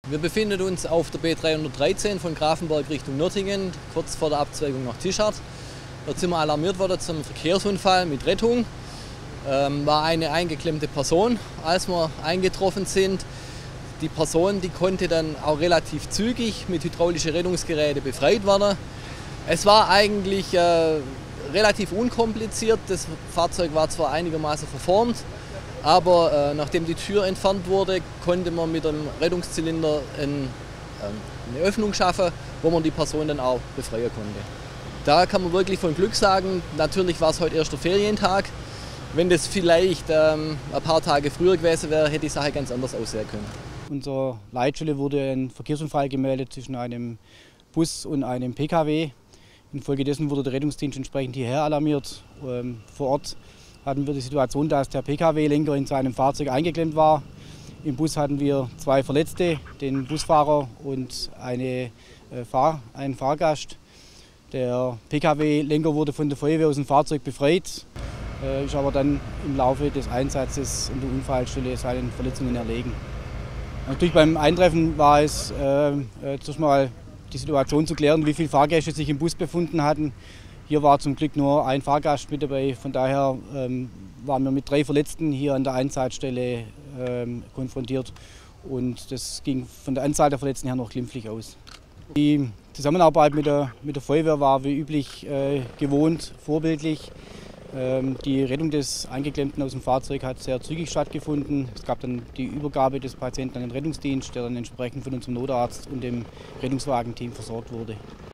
Wir befinden uns auf der B313 von Grafenberg Richtung Nürtingen, kurz vor der Abzweigung nach Tischard. Dort sind wir alarmiert worden zum Verkehrsunfall mit Rettung. War eine eingeklemmte Person, als wir eingetroffen sind. Die Person, die konnte dann auch relativ zügig mit hydraulischen Rettungsgeräten befreit werden. Es war eigentlich relativ unkompliziert. Das Fahrzeug war zwar einigermaßen verformt, aber nachdem die Tür entfernt wurde, konnte man mit dem Rettungszylinder eine Öffnung schaffen, wo man die Person dann auch befreien konnte. Da kann man wirklich von Glück sagen. Natürlich war es heute erster Ferientag. Wenn das vielleicht ein paar Tage früher gewesen wäre, hätte die Sache ganz anders aussehen können. Unserer Leitstelle wurde ein Verkehrsunfall gemeldet zwischen einem Bus und einem Pkw. Infolgedessen wurde der Rettungsdienst entsprechend hierher alarmiert. Vor Ort hatten wir die Situation, dass der Pkw-Lenker in seinem Fahrzeug eingeklemmt war. Im Bus hatten wir 2 Verletzte, den Busfahrer und einen Fahrgast. Der Pkw-Lenker wurde von der Feuerwehr aus dem Fahrzeug befreit, ist aber dann im Laufe des Einsatzes in der Unfallstelle seinen Verletzungen erlegen. Natürlich beim Eintreffen war es zuerst mal die Situation zu klären, wie viele Fahrgäste sich im Bus befunden hatten. Hier war zum Glück nur ein Fahrgast mit dabei, von daher waren wir mit 3 Verletzten hier an der Einsatzstelle konfrontiert und das ging von der Anzahl der Verletzten her noch glimpflich aus. Die Zusammenarbeit mit der Feuerwehr war wie üblich gewohnt, vorbildlich. Die Rettung des Eingeklemmten aus dem Fahrzeug hat sehr zügig stattgefunden. Es gab dann die Übergabe des Patienten an den Rettungsdienst, der dann entsprechend von unserem Notarzt und dem Rettungswagenteam versorgt wurde.